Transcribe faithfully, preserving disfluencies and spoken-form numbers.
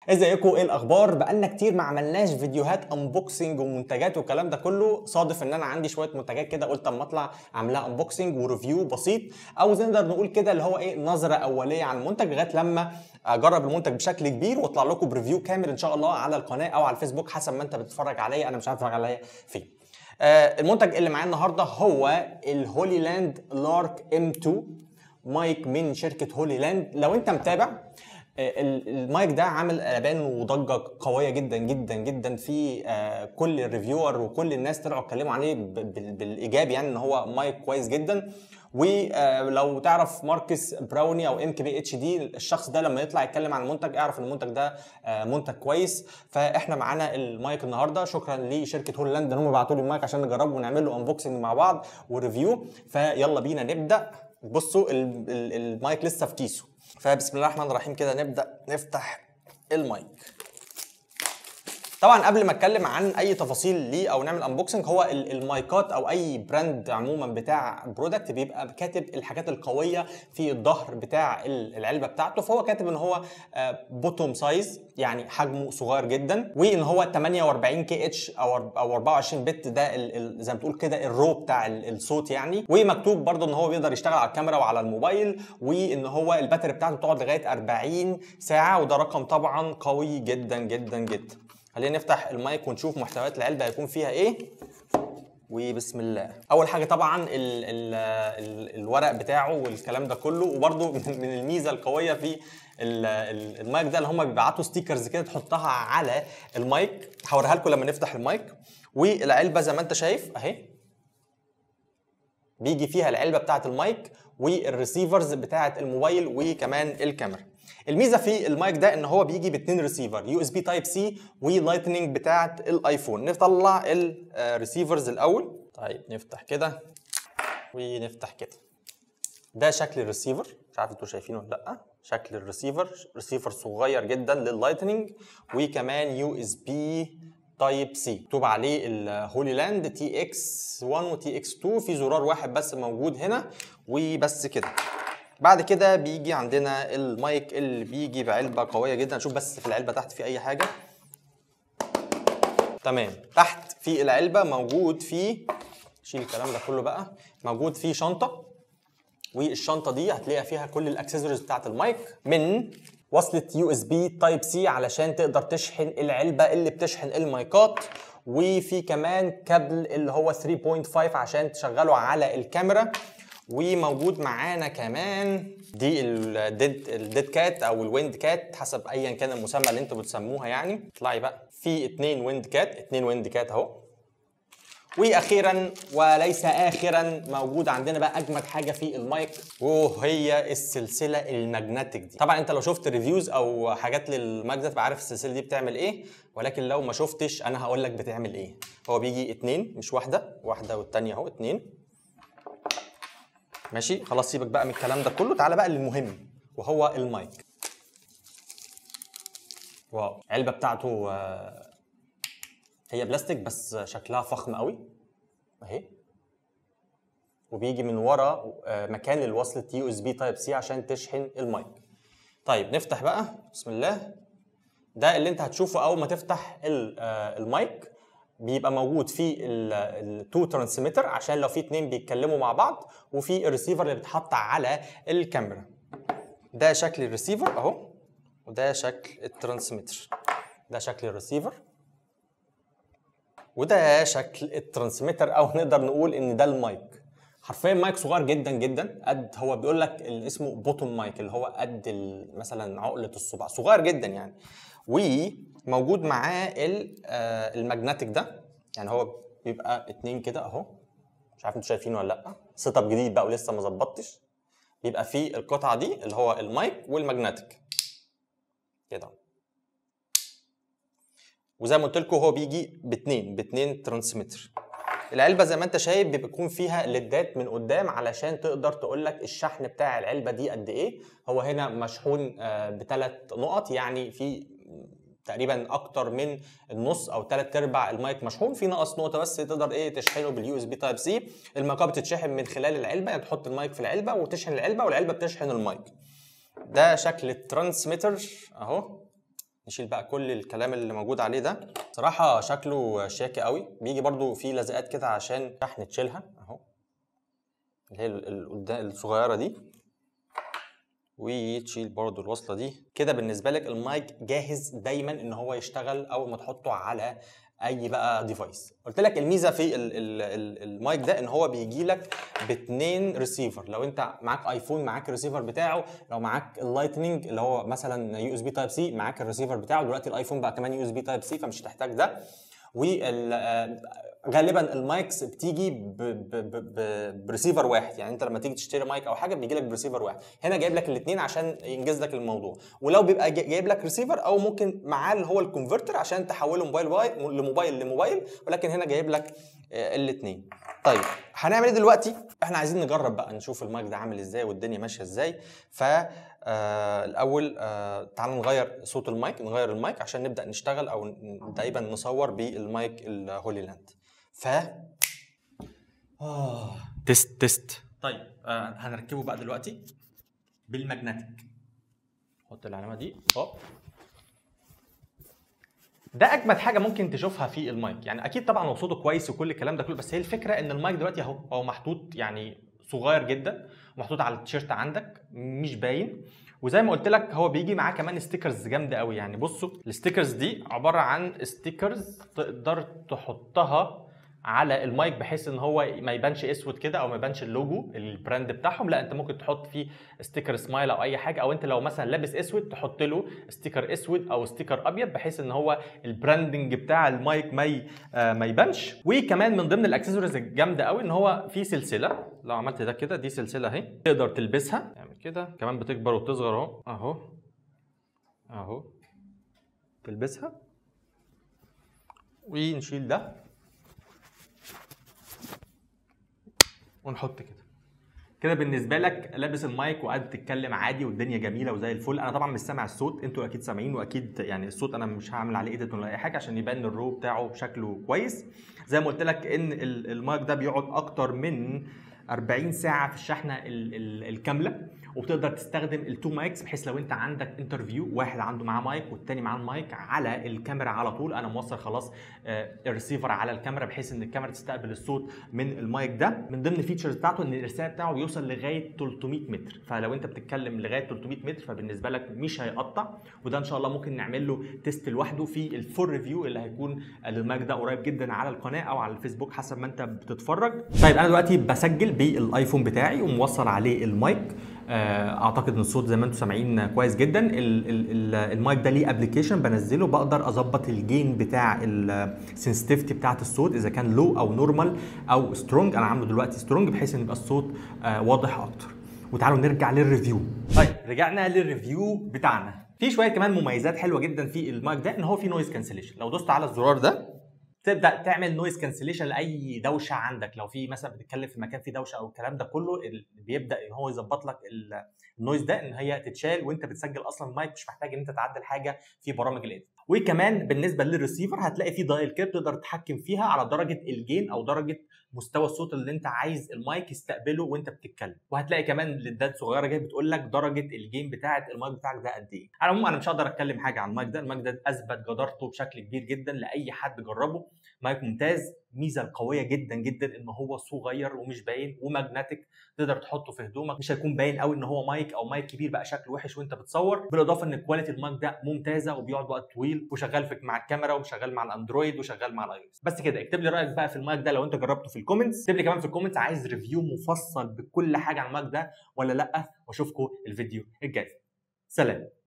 ازيكم؟ ايه الاخبار؟ بقالنا كتير ما عملناش فيديوهات انبوكسنج ومنتجات والكلام ده كله. صادف ان انا عندي شويه منتجات كده، قلت اما اطلع اعملها انبوكسنج وريفيو بسيط، او نقدر نقول كده اللي هو ايه، نظره اوليه عن المنتج لغايه لما اجرب المنتج بشكل كبير واطلع لكم بريفيو كامل ان شاء الله على القناه او على الفيسبوك حسب ما انت بتتفرج عليا. انا مش عارف تتفرج عليا فين. آه المنتج اللي معايا النهارده هو الهولي لاند لارك ام اتنين، مايك من شركه هولي لاند. لو انت متابع المايك ده عامل قلبان وضجه قويه جدا جدا جدا في كل الريفيور وكل الناس طلعوا اتكلموا عليه بالايجاب، يعني ان هو مايك كويس جدا. ولو تعرف ماركس براوني او ام كي بي اتش دي، الشخص ده لما يطلع يتكلم عن المنتج اعرف ان المنتج ده منتج كويس. فاحنا معانا المايك النهارده، شكرا لشركه هولي لاند ان هم بعتوا لي المايك عشان نجربه ونعمل له انبوكسنج مع بعض وريفيو. فيلا بينا نبدا. بصوا المايك لسه في كيسه، فبسم الله الرحمن الرحيم كده نبدأ نفتح المايك. طبعا قبل ما اتكلم عن اي تفاصيل ليه او نعمل انبوكسنج، هو المايكات او اي براند عموما بتاع برودكت بيبقى كاتب الحاجات القويه في الظهر بتاع العلبه بتاعته. فهو كاتب ان هو بوتوم سايز، يعني حجمه صغير جدا، وان هو ثمانية وأربعين كي اتش او او أربعة وعشرين بت، ده زي ما تقول كده الرو بتاع الصوت يعني. ومكتوب برده ان هو بيقدر يشتغل على الكاميرا وعلى الموبايل، وان هو الباتري بتاعته بتقعد لغايه أربعين ساعه، وده رقم طبعا قوي جدا جدا جدا. خلينا نفتح المايك ونشوف محتويات العلبه هيكون فيها ايه. وبسم الله. اول حاجه طبعا ال ال ال الورق بتاعه والكلام ده كله. وبرده من الميزه القويه في المايك ده اللي هم بيبعتوا ستيكرز كده تحطها على المايك، هوريها لكم لما نفتح المايك. والعلبه زي ما انت شايف اهي، بيجي فيها العلبه بتاعه المايك والريسيفرز بتاعه الموبايل وكمان الكاميرا. الميزه في المايك ده ان هو بيجي باثنين ريسيفر، يو اس بي تايب سي ولايتنينج بتاعه الايفون. نطلع الريسيفرز الاول. طيب نفتح كده ونفتح كده. ده شكل الريسيفر، مش عارف انتوا شايفينه ولا لا. شكل الريسيفر، ريسيفر صغير جدا لللايتنينج، وكمان يو اس بي تايب سي، مكتوب عليه الهولي لاند تي اكس واحد وتي اكس اتنين. في زرار واحد بس موجود هنا وبس كده. بعد كده بيجي عندنا المايك اللي بيجي بعلبه قويه جدا. نشوف بس في العلبه تحت في اي حاجه. تمام، تحت في العلبه موجود فيه، شيل الكلام ده كله بقى، موجود فيه شنطه. والشنطه دي هتلاقي فيها كل الاكسسوارز بتاعت المايك، من وصله يو اس بي تايب سي علشان تقدر تشحن العلبه اللي بتشحن المايكات، وفي كمان كابل اللي هو ثلاثة فاصلة خمسة عشان تشغله على الكاميرا. وموجود معانا كمان دي الديد الديد كات او الويند كات، حسب ايا كان المسمى اللي انتوا بتسموها يعني. اطلعي بقى، في اتنين ويند كات، اتنين ويند كات اهو. واخيرا وليس اخرا، موجود عندنا بقى اجمد حاجه في المايك، وهي السلسله الماجنتيك دي. طبعا انت لو شفت ريفيوز او حاجات للمايك ده تبقى عارف السلسله دي بتعمل ايه، ولكن لو ما شفتش انا هقول لك بتعمل ايه. هو بيجي اتنين مش واحده، واحده والتانيه اهو اتنين. ماشي خلاص، سيبك بقى من الكلام ده كله، تعالى بقى للمهم وهو المايك. واو، العلبه بتاعته هي بلاستيك بس شكلها فخم قوي اهي. وبيجي من ورا مكان الوصله يو اس بي تايب سي عشان تشحن المايك. طيب نفتح بقى، بسم الله. ده اللي انت هتشوفه اول ما تفتح المايك. بيبقى موجود فيه التو ترانسميتر عشان لو في اتنين بيتكلموا مع بعض، وفي الريسيفر اللي بيتحط على الكاميرا. ده شكل الريسيفر اهو، وده شكل الترانسميتر. ده شكل الريسيفر وده شكل الترانسميتر، او نقدر نقول ان ده المايك. حرفيا مايك صغير جدا جدا، قد هو بيقول لك اسمه بوتوم مايك، اللي هو قد مثلا عقله الصباع، صغير جدا يعني. وموجود معاه الماجنتيك ده، يعني هو بيبقى اتنين كده اهو. مش عارف انتوا شايفينه ولا لا، سيت اب جديد بقى ولسه ما ظبطتش. بيبقى فيه القطعه دي اللي هو المايك والماجنتيك كده. وزي ما قلت لكم هو بيجي باتنين باتنين ترانسميتر. العلبه زي ما انت شايف بيكون فيها ليدات من قدام علشان تقدر تقول لك الشحن بتاع العلبه دي قد ايه. هو هنا مشحون بثلاث نقط، يعني في تقريبا اكتر من النص او ثلاث ارباع المايك مشحون، في ناقص نقطه بس تقدر ايه تشحنه باليو اس بي تايب سي. المايكات بتتشحن من خلال العلبه، يعني تحط المايك في العلبه وتشحن العلبه والعلبه بتشحن المايك. ده شكل الترانسميتر اهو. نشيل بقى كل الكلام اللي موجود عليه ده. صراحه شكله شياكي قوي. بيجي برضو فيه لزقات كده عشان شحن تشيلها اهو، اللي هي الصغيره دي، وتشيل برضو الوصله دي كده. بالنسبه لك المايك جاهز دايما ان هو يشتغل اول ما تحطه على اي بقى ديفايس. قلت لك الميزه في ال ال ال المايك ده ان هو بيجي لك باثنين ريسيفر. لو انت معاك ايفون معاك الريسيفر بتاعه، لو معاك اللايتنينج اللي هو مثلا يو اس بي تايب سي معاك الريسيفر بتاعه. دلوقتي الايفون بقى كمان يو اس بي تايب سي فمش هتحتاج ده. وغالبا المايكس بتيجي بريسيفر واحد، يعني انت لما تيجي تشتري مايك او حاجه بيجي لك بريسيفر واحد. هنا جايب لك الاثنين عشان ينجز لك الموضوع. ولو بيبقى جايب لك ريسيفر او ممكن معاه اللي هو الكونفرتر عشان تحوله موبايل لموبايل لموبايل، ولكن هنا جايب لك الاثنين. طيب هنعمل ايه دلوقتي؟ احنا عايزين نجرب بقى نشوف المايك ده عامل ازاي والدنيا ماشيه ازاي. ف آه الاول آه تعالوا نغير صوت المايك، نغير المايك عشان نبدا نشتغل او دايما نصور بالمايك الهولي لاند. ف آه. تست تست. طيب آه هنركبه بقى دلوقتي بالماجنتيك. حط العلامه دي اهو. ده اجمد حاجه ممكن تشوفها في المايك. يعني اكيد طبعا هو صوته كويس وكل الكلام ده كله، بس هي الفكره ان المايك دلوقتي اهو هو محطوط يعني صغير جدا، محطوط على التيشيرت عندك مش باين. وزي ما قلت لك هو بيجي معاه كمان ستيكرز جامده قوي. يعني بصوا الستيكرز دي عباره عن ستيكرز تقدر تحطها على المايك بحيث ان هو ما يبانش اسود كده او ما يبانش اللوجو البراند بتاعهم. لا انت ممكن تحط فيه ستيكر سمايل او اي حاجه، او انت لو مثلا لابس اسود تحط له ستيكر اسود او ستيكر ابيض بحيث ان هو البراندنج بتاع المايك ما آه ما يبانش. وكمان من ضمن الاكسسوارز الجامده قوي ان هو في سلسله. لو عملت ده كده دي سلسله اهي تقدر تلبسها، تعمل كده كمان بتكبر وتصغر اهو اهو اهو تلبسها. ونشيل ده ونحط كده كده بالنسبه لك لابس المايك وقاعد تتكلم عادي والدنيا جميله وزي الفل. انا طبعا مش سامع الصوت، انتوا اكيد سامعين، واكيد يعني الصوت انا مش هعمل عليه ايديت ولا اي حاجه عشان يبان الرو بتاعه بشكله كويس. زي ما قلت لك ان المايك ده بيقعد اكتر من أربعين ساعه في الشحنه ال ال الكامله، وبتقدر تستخدم التو مايكس بحيث لو انت عندك انترفيو واحد عنده معاه مايك والتاني معاه المايك على الكاميرا على طول. انا موصل خلاص الريسيفر على الكاميرا بحيث ان الكاميرا تستقبل الصوت من المايك ده. من ضمن الفيتشرز بتاعته ان الارسال بتاعه بيوصل لغايه ثلاثمية متر، فلو انت بتتكلم لغايه ثلاثمية متر فبالنسبه لك مش هيقطع. وده ان شاء الله ممكن نعمل له تيست لوحده في الفول ريفيو اللي هيكون للمايك ده قريب جدا على القناه او على الفيسبوك حسب ما انت بتتفرج. طيب انا دلوقتي بسجل بالايفون بتاعي وموصل عليه المايك. اعتقد ان الصوت زي ما انتم سامعين كويس جدا. المايك ده ليه ابلكيشن بنزله بقدر اظبط الجين بتاع السنسيتيفيتي بتاعه الصوت اذا كان لو او نورمال او سترونج. انا عامله دلوقتي سترونج بحيث ان يبقى الصوت واضح اكتر. وتعالوا نرجع للريفيو. طيب رجعنا للريفيو بتاعنا. في شويه كمان مميزات حلوه جدا في المايك ده، ان هو في نويز كانسليشن. لو دوست على الزرار ده تبدا تعمل نويز كانسليشن لاي دوشه عندك. لو في مثلا بتتكلم في مكان فيه دوشه او الكلام ده كله بيبدا ان هو يظبط لك النويز ده ان هي تتشال وانت بتسجل اصلا المايك، مش محتاج ان انت تعدل حاجه في برامج الايديت. وكمان بالنسبه للريسيفر هتلاقي في دايل كده تقدر تتحكم فيها على درجه الجين او درجه مستوى الصوت اللي انت عايز المايك يستقبله وانت بتتكلم. وهتلاقي كمان ليدات صغيره جايه بتقول لك درجه الجين بتاعه المايك بتاعك ده قد ايه. على العموم انا مش هقدر اتكلم حاجه عن المايك ده. المايك ده اثبت جدارته بشكل كبير جدا لاي حد جربه. مايك ممتاز. ميزه القويه جدا جدا ان هو صغير ومش باين وماجنتيك، تقدر تحطه في هدومك مش هيكون باين قوي ان هو مايك او مايك كبير بقى شكله وحش وانت بتصور. بالاضافه ان كواليتي المايك ده ممتازه وبيقعد وقت طويل وشغال في مع الكاميرا وشغال مع الاندرويد وشغال مع الاي او اس. بس كده اكتب لي رايك بقى في المايك ده لو انت جربته في الكومنتس. اكتب لي كمان في الكومنتس عايز ريفيو مفصل بكل حاجه عن المايك ده ولا لا، واشوفكم الفيديو الجاي. سلام.